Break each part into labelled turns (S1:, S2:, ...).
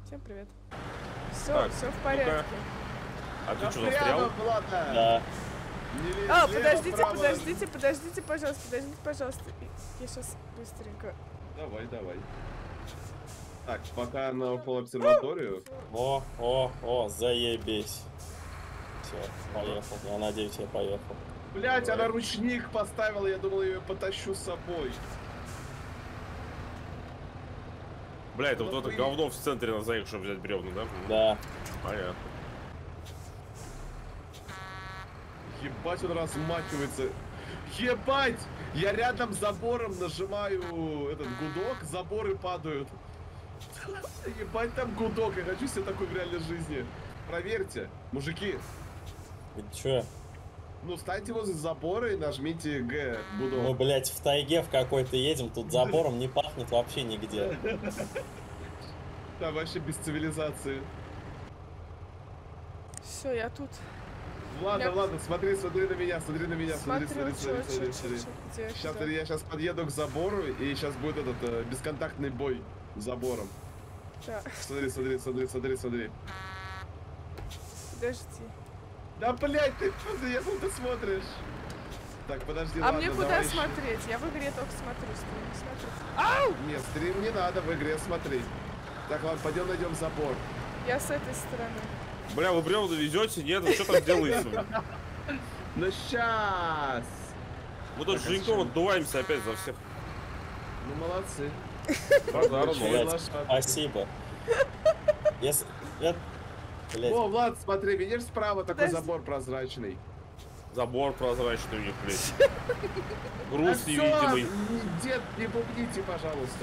S1: Всем привет. Все, все в порядке.
S2: А ты что, застрял?
S3: Да.
S1: А, подождите, пожалуйста. Я сейчас быстренько.
S3: Давай. Так, пока на обсерваторию.
S2: О, заебись. Все, поехал. Я надеюсь, я поехал.
S3: Блять, она ручник поставила, я думал, я ее потащу с собой.
S2: Бля, это вот это говно в центре на заехать, чтобы взять бревна, да?
S3: Да.
S2: Понятно.
S3: Ебать, он размахивается. Ебать! Я рядом с забором нажимаю этот гудок, заборы падают. Ебать, там гудок, я хочу себе такой в реальной жизни. Проверьте, мужики.
S2: Че?
S3: Ну, встаньте возле забора и нажмите Г, гудок.
S2: Мы, блядь, в тайге в какой-то едем, тут забором не пахнет вообще нигде.
S3: Там вообще без цивилизации.
S1: Все, я тут.
S3: Ладно, смотри на меня, смотри.
S1: Сейчас
S3: Я сейчас подъеду к забору, и сейчас будет этот бесконтактный бой с забором.
S1: Да.
S3: Смотри.
S1: Подожди.
S3: Да, блядь, если ты смотришь. Так, подожди,
S1: ладно, мне куда смотреть? Я в игре только смотрю, стрим не смотрю.
S3: Ау! Нет, стрим не надо, в игре смотри. Так, ладно, пойдем найдем забор.
S1: Я с этой стороны.
S2: Бля, вы бревна везете? Нет, вы что там делаете?
S3: Ну сейчас!
S2: Мы тут с Женьком отдуваемся опять за всех.
S3: Ну молодцы.
S2: Спасибо.
S3: О, Влад, смотри, видишь справа такой забор прозрачный.
S2: Забор прозрачный у них, блядь. Груз невидимый.
S3: Дед, не бубните, пожалуйста.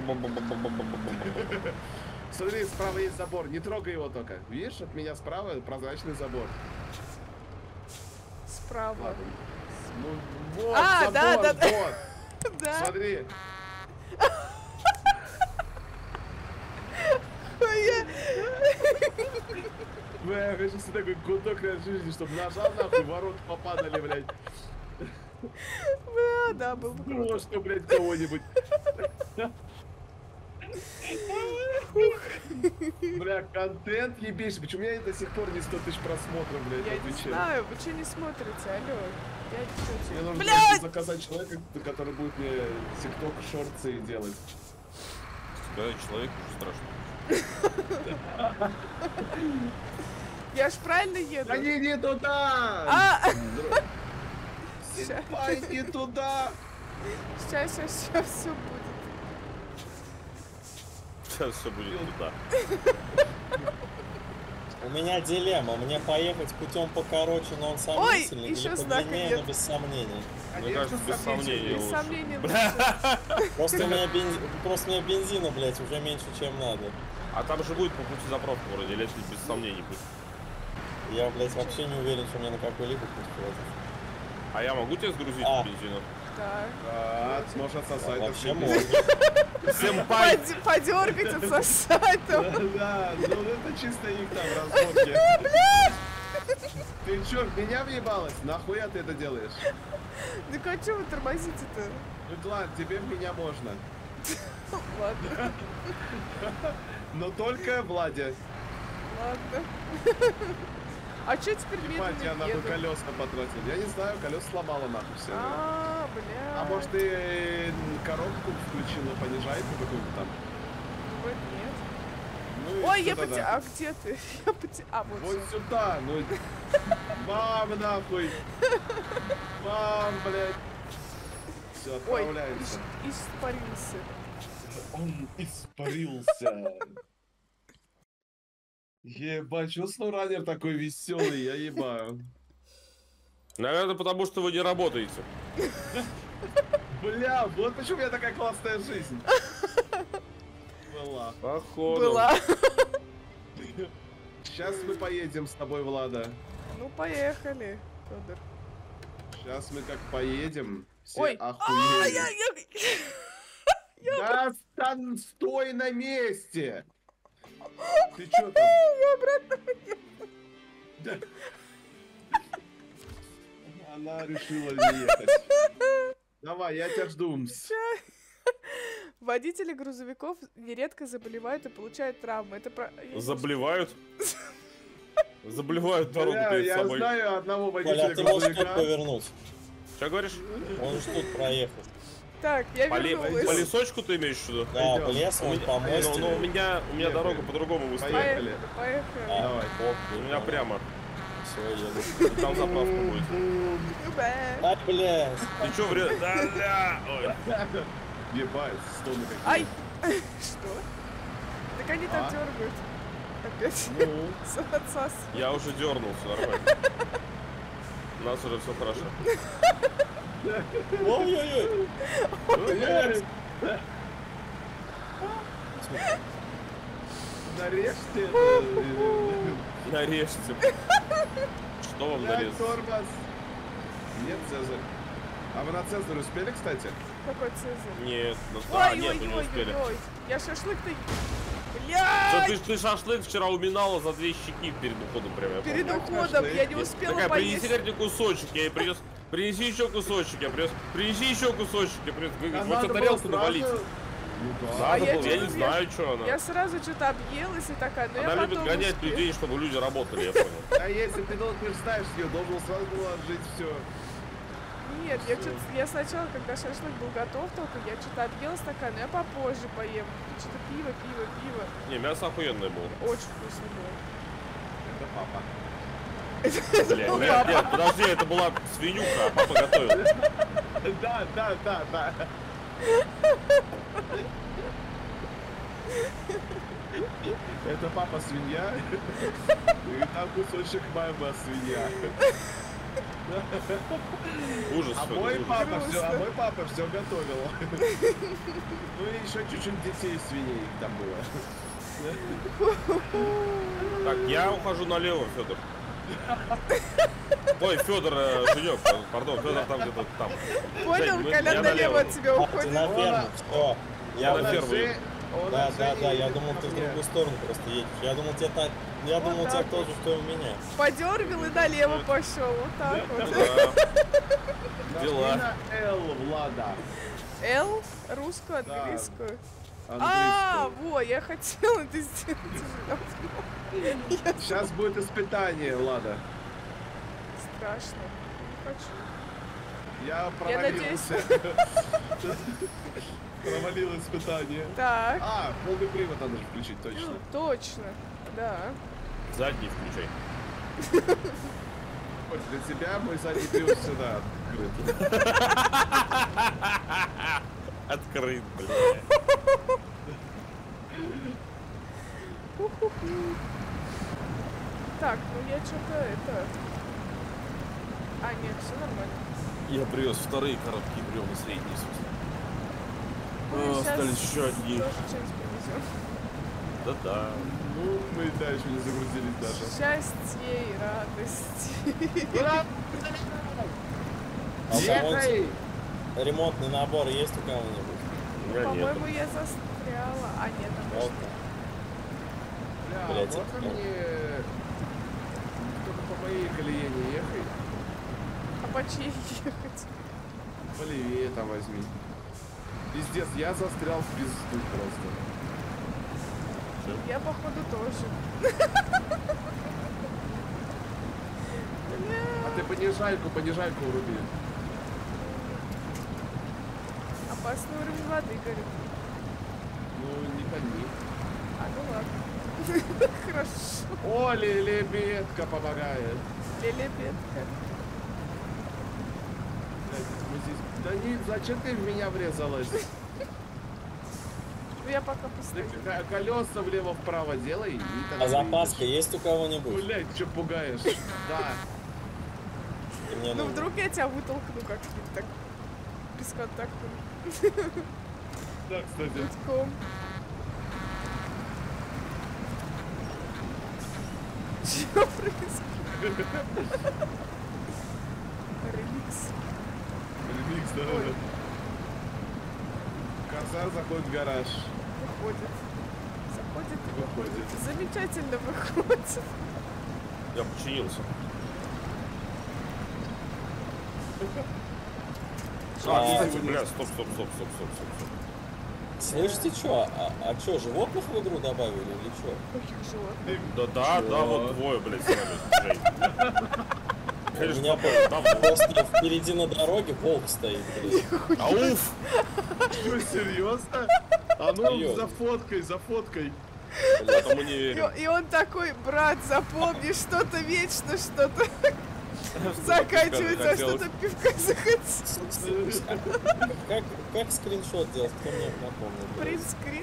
S3: Смотри, справа есть забор, не трогай его только. Видишь, от меня справа прозрачный забор.
S1: Справа.
S3: Ладно. Ну, вот,
S1: забор,
S3: да.
S1: Вот.
S3: Да. Смотри. Бля, я хочу себе такой гудок от жизни, чтобы нажал нахуй, ворота попадали, блядь.
S1: Бля, да, был бы круто.
S3: Что, блядь, кого-нибудь. Бля, контент ебейший. Почему у меня до сих пор не 100 тысяч просмотров, блядь?
S1: Я не знаю, вы что не смотрите, алло.
S3: Мне нужно заказать человека, который будет мне тикток шорты делать. Заказать человека уже страшно.
S1: Я ж правильно еду.
S3: Да не туда! Не туда!
S1: Сейчас все будет.
S2: Сейчас все будет туда. У меня дилемма, мне поехать путем покороче, но он сомнительный, или подлиннее, но без сомнений. Мне кажется, без сомнений лучше.
S1: Без сомнений
S2: Просто у меня бензина, блядь, уже меньше, чем надо. А там же будет по пути заправка вроде, или это без сомнений будет? Я, блядь, вообще не уверен, что мне на какой-либо путь хватит. А я могу тебя сгрузить бензина?
S1: Да.
S3: Сможешь отсосать.
S2: Вообще можно.
S1: Подергать, отсосать.
S3: Да, ну это чисто их там разборки. Ты чё, меня въебалась? Нахуя ты это делаешь?
S1: Ну а чё вы тормозите-то?
S3: Ну ладно, тебе в меня можно.
S1: Ладно.
S3: Но только Владе.
S1: Ладно. А что теперь медленно
S3: я нахуй колеса потратил. Я не знаю, колеса сломала нахуй все.
S1: Бля.
S3: А может ты коробку включила, понижайку какую-то там?
S1: Вот нет.
S3: Ну,
S1: ой, а где ты?
S3: Вот сюда, ну. Мам, нахуй. Мам, блядь. Все, отправляется.
S1: Ой, испарился.
S3: Он испарился. Ебать, чё SnowRunner такой веселый, я ебаю. Наверное, потому что вы не работаете. Бля, вот почему у меня такая классная жизнь. Была. Походу.
S1: Была.
S3: Сейчас мы поедем с тобой, Влада.
S1: Ну, поехали, Федор.
S3: Сейчас мы как поедем, все
S1: ой,
S3: охуеют. Да, стой на месте! Ты чё там?
S1: Я обратно поеду.
S3: Она решила не ехать. Давай, я тебя жду.
S1: Водители грузовиков нередко заболевают и получают травмы. Это про...
S2: Заболевают? Заболевают дорогу перед
S3: Я
S2: собой.
S3: знаю одного
S2: Коля,
S3: водителя
S2: ты можешь тут
S3: грузовика.
S2: повернуть. Что говоришь? Он же тут проехал.
S1: Так, я
S2: По
S1: вернулась.
S2: лесочку ты имеешь в виду?
S3: Да,
S2: по лесу, он по мосту. Но у меня дорога по-другому выстроена.
S3: Поехали.
S1: Поехали.
S3: Давай.
S2: У меня прямо.
S3: Все, еду.
S2: Там заправка будет.
S1: А,
S2: блядь. Ты чё врёшь? Да. Ой.
S3: Ебать, стоны какие.
S1: ай! Что? Так они там дергают. Опять.
S3: Ну.
S1: Отсас.
S2: Я уже дернулся, нормально. У нас уже все хорошо. Ой-ой-ой.
S3: Нарежьте.
S2: Нарежьте. Что вам нарезать?
S3: Тормоз. Нет, Цезарь. А вы на Цезарь успели, кстати?
S1: Какой Цезарь?
S2: Нет, нет, мы не успели.
S1: Ой, я шашлык-то...
S2: Что
S1: Блядь!
S2: ты шашлык вчера уминала за 2 щеки перед уходом прямо. я
S1: Перед
S2: помню.
S1: уходом я не успела
S2: Такая,
S1: поесть.
S2: принеси хоть кусочек, я ей принес. Принеси еще кусочек, я принес. Принеси еще кусочек, я принес. Вот эту тарелку навалить.
S1: А
S2: Надо было, я
S1: что-то
S2: не знаю, что она.
S1: Я сразу что-то объелась и такая, но
S2: Она
S1: я
S2: любит
S1: потом
S2: гонять
S1: успела.
S2: людей, чтобы люди работали, я понял.
S3: А если ты ставишь ее, должен сразу было отжить все.
S1: Нет, я сначала, когда шашлык был готов только, я что-то объелась такая, но я попозже поем. Что-то пиво.
S2: Не, мясо охуенное было.
S1: Очень вкусно было.
S3: Это папа.
S2: Бля, нет, подожди, это была свинюха, а папа готовил.
S3: Да. Это папа свинья. И там кусочек мама свинья.
S2: Ужас.
S3: А мой папа все готовил. Ну и еще чуть-чуть детей свиней там было.
S2: Так, я ухожу налево, Федор. Ой, Федор, Женек, пардон, Федор там где-то там.
S1: Понял, Коля налево от тебя уходит.
S2: На ферму, все. Я на ферму.
S3: Да,
S2: я думал, ты в другую сторону просто едешь. Я думал, тебя тоже, что у меня.
S1: Подергал и налево пошел. Вот так вот.
S2: Дела.
S3: На Л, Влада.
S1: Л? Русскую, английскую?
S3: Английскую.
S1: Во, я хотела это сделать.
S3: Сейчас будет испытание, Влада.
S1: Страшно. Не хочу.
S3: Я провалился. Провалил испытание.
S1: Так.
S3: Полный привод надо же включить, точно.
S1: Точно, да.
S2: Задний включай.
S3: Вот для тебя мой задний привод всегда открыт.
S2: Открыт, блядь.
S1: Так, ну я что-то это... нет, все нормально.
S2: Я привез вторые коробки бревна, средние, собственно.
S1: Мы
S2: Остались еще одни.
S1: тоже часть привезем.
S2: Да-да.
S3: Ну, мы и дальше не загрузились даже.
S1: Счастье и радость.
S3: Ехай!
S2: Ремонтный набор есть у кого-нибудь?
S1: По-моему, я застряла. Нет, там
S2: Вот. Блядь,
S3: можно мне... Только по моей колее не ехай.
S1: А по чьей ехать?
S3: Полевее там возьми. Пиздец, я застрял в пизду просто.
S1: Я, походу, тоже.
S3: А ты понижайку уруби.
S1: Опасный уровень воды, говорит.
S3: Ну, не тони.
S1: Ну ладно. Хорошо.
S3: О, лебедка помогает.
S1: Лебедка.
S3: Мы здесь... Да не, зачем ты в меня врезалась?
S1: Ну я пока пустую.
S3: Колеса влево-вправо делай. И тогда
S2: А запаска
S3: выйдешь.
S2: есть у кого-нибудь?
S3: Блять, что пугаешь? Да.
S1: Ну вдруг я тебя вытолкну как-нибудь так бесконтактно.
S3: Да, кстати.
S1: Гудком. Что происходит? Ремикс.
S3: Ремикс, да.
S1: Ой.
S3: Коза заходит в гараж.
S1: Выходит. Заходит и
S3: Выходит.
S1: Замечательно выходит.
S2: Я починился. Кстати, бля, стоп. Слышите, что? А что, животных в игру добавили или что?
S1: Каких животных?
S4: Да, вот двое, блядь, с вами.
S2: У меня просто впереди на дороге волк стоит, блядь.
S4: Ауф!
S3: Что, серьезно? А ну, за фоткой.
S4: Потому не верю.
S1: И он такой, брат, запомни, что-то вечно, что-то заканчивается, а что-то пивка захотелось.
S2: Как скриншот делать? Кто мне напомнил?
S1: Принтскрин.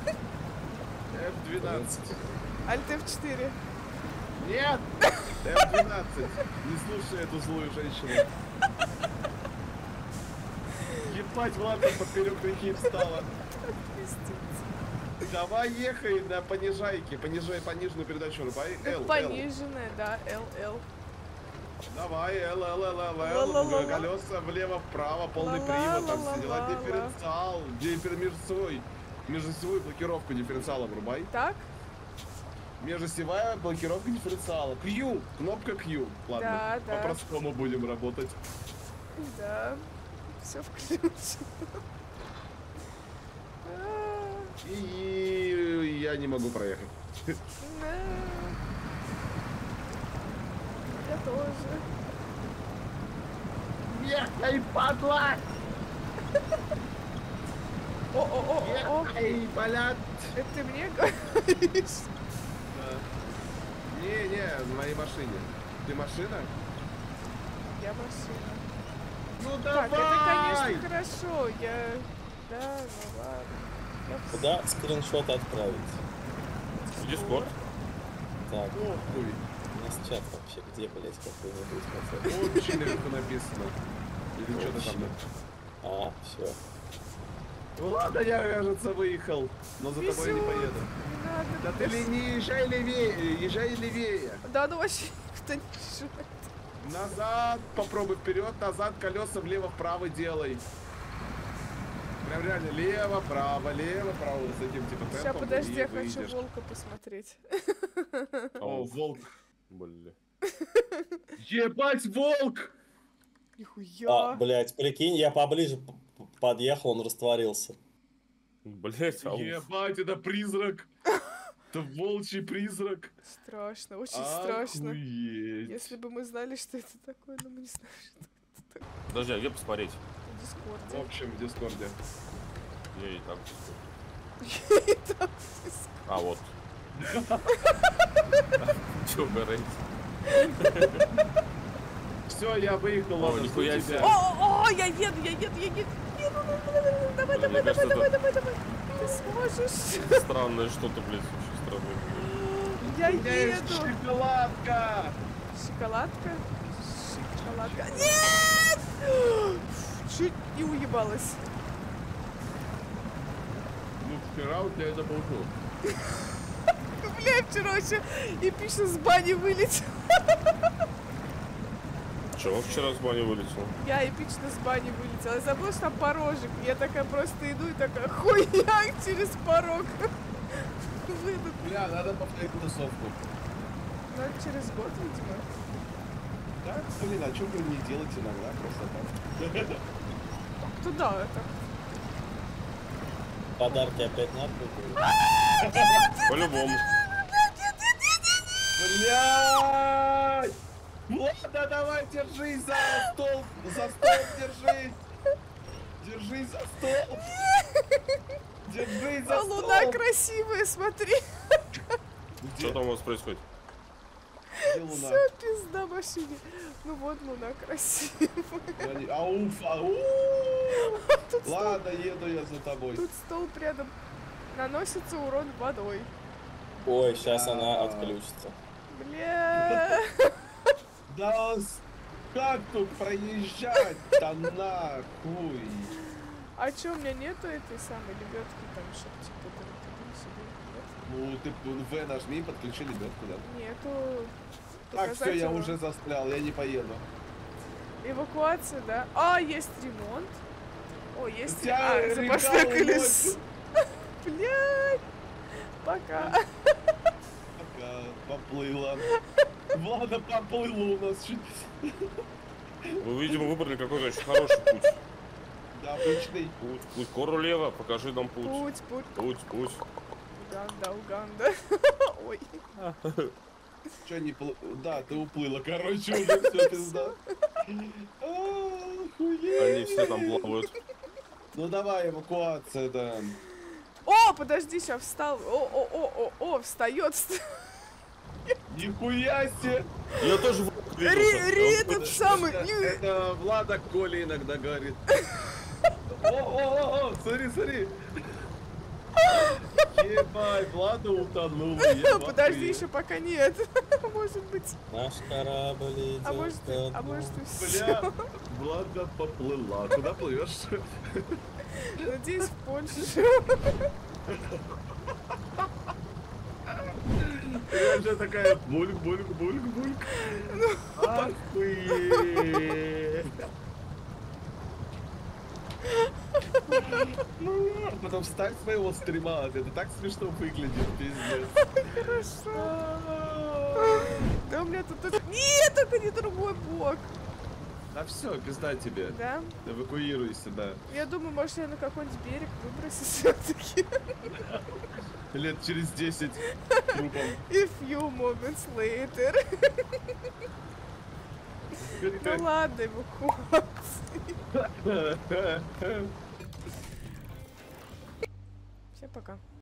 S3: F12.
S1: Alt F4.
S3: Нет! F12. Не слушай эту злую женщину. Ебать, Влада поперек реки встала. Давай ехай на понижайке. Пониженную передачу рубай. L.
S1: Пониженная, да, LL.
S3: Давай, L. Колеса влево-вправо, полный привод, там все дела. Дифференциал. Межосевую блокировку дифференциала врубай.
S1: Так?
S3: Межосевая блокировка дифференциала. Q. Кнопка Q. Ладно,
S1: Да.
S3: по-простому будем работать.
S1: Да. Все включено.
S3: И я не могу проехать.
S1: Я тоже.
S3: Ехай, падла!
S1: О.
S3: Ехай, блядь!
S1: Это ты мне говоришь?
S3: Не, в моей машине. Ты машина?
S1: Я машина.
S3: Ну
S1: Так,
S3: давай!
S1: это, конечно, хорошо. Да, ну ладно.
S2: Куда скриншот отправить?
S4: В Дискорд.
S2: Так,
S3: Охуй.
S2: у нас чат вообще где, блять, какой-нибудь?
S3: Очень наверху написано. Или что-то там.
S2: А, все.
S3: Ну ладно, я, кажется, выехал. Но за тобой не поеду.
S1: Не надо.
S3: Да ты не езжай левее, езжай левее.
S1: Да, ну вообще никто не езжает.
S3: Назад, попробуй вперед, назад, колеса влево-вправо делай. Прям реально лево-право, с этим типа темпом.
S1: Сейчас, подожди,
S3: и
S1: я хочу
S3: выйдешь.
S1: волка посмотреть.
S3: О, волк.
S4: Бля.
S3: Ебать, волк!
S1: Нихуя.
S2: Блять, прикинь, я поближе подъехал, он растворился.
S4: Блять, ауф.
S3: Ебать, это призрак. Это волчий призрак.
S1: Страшно, очень страшно.
S3: Охуеть.
S1: Если бы мы знали, что это такое, но мы не знаем, что это такое.
S4: Подожди, а где посмотреть?
S1: В
S3: В
S1: Дискорде.
S3: общем, в Дискорде.
S4: Я и там.
S1: И там в Дискорде.
S4: А, вот. Чё горит?
S3: Все, я выехал,
S4: О,
S3: ладно, жду
S4: нихуя себе.
S3: тебя.
S1: О, я еду. Давай.
S4: Мне кажется,
S1: Ты сможешь.
S4: странное что-то, блядь, очень странное.
S1: Я
S3: У меня есть
S1: еду.
S3: шоколадка.
S1: Шоколадка. Нет! Чуть не уебалась.
S3: Ну, вчера у тебя это был шок.
S1: Бля, вчера вообще эпично с бани вылетел.
S4: Чего вчера с бани вылетел?
S1: Я эпично с бани вылетела. Я забыла, что там порожек. Я такая просто иду и такая хуяк через порог. Выйду.
S3: Бля, надо повторить тусовку.
S1: Ну, это через год, видимо.
S3: Да? Блин, а что вы не делаете иногда просто так?
S1: Туда это.
S2: Подарки опять надо?
S4: По-любому.
S3: Блядь! Ладно, давай, держись за стол! За стол держись! Держись за стол! Держись за стол!
S1: Луна красивая, смотри.
S3: Где?
S4: Что там у вас происходит?
S3: Где луна?
S1: Все, пизда машине. Ну вот луна красивая.
S3: Ауф, Ладно, еду я за тобой.
S1: Тут столб рядом. Наносится урон водой.
S2: Ой, сейчас она отключится.
S1: Бля.
S3: Да как тут проезжать-то нахуй?
S1: А чё, у меня нету этой самой лебедки там, чтобы типа там себе, нет?
S3: Ну ты В нажми, подключи лебедку, да?
S1: Нету.
S3: Так, все, я
S1: Показателя.
S3: уже застрял, я не поеду.
S1: Эвакуация, да? А, есть ремонт. О, есть...
S3: Тебя
S1: А,
S3: река
S1: запасное
S3: уносит.
S1: колесо. Блядь. Пока.
S3: Пока, поплыла. Влада поплыла у нас чуть.
S4: Вы, видимо, выбрали какой-то очень хороший путь.
S3: Обычный.
S4: Путь, кору лево, покажи нам путь.
S1: Путь.
S4: Путь.
S1: Уганда. Ой.
S3: Че не Да, ты уплыла, короче, уже все пизда.
S4: Они все там плавают.
S3: Ну давай, эвакуация, да.
S1: О, подожди, сейчас встал. О, встает.
S3: Нихуя себе!
S4: Я тоже
S1: Этот самый.
S3: Это Влада Коля иногда говорит. О, смотри. Ебать, Влада утонула.
S1: Подожди, еще пока нет. Может быть.
S2: Наш корабль идет.
S1: А может и
S3: Бля,
S1: все.
S3: Влада поплыла. Куда плывешь?
S1: Надеюсь, в Польшу.
S3: Я же такая бульк. Охуеть. Потом вставь своего стрима, это так смешно выглядит, пиздец.
S1: Хорошо. Да у меня тут... Нет, только не другой бок.
S3: Да все, пизда тебе.
S1: Да?
S3: Эвакуируйся, да.
S1: Я думаю, может, я на какой-нибудь берег выбросить все-таки.
S3: Лет через 10 трупом.
S1: A few moments later. Ну ладно, эвакуация. Всем пока.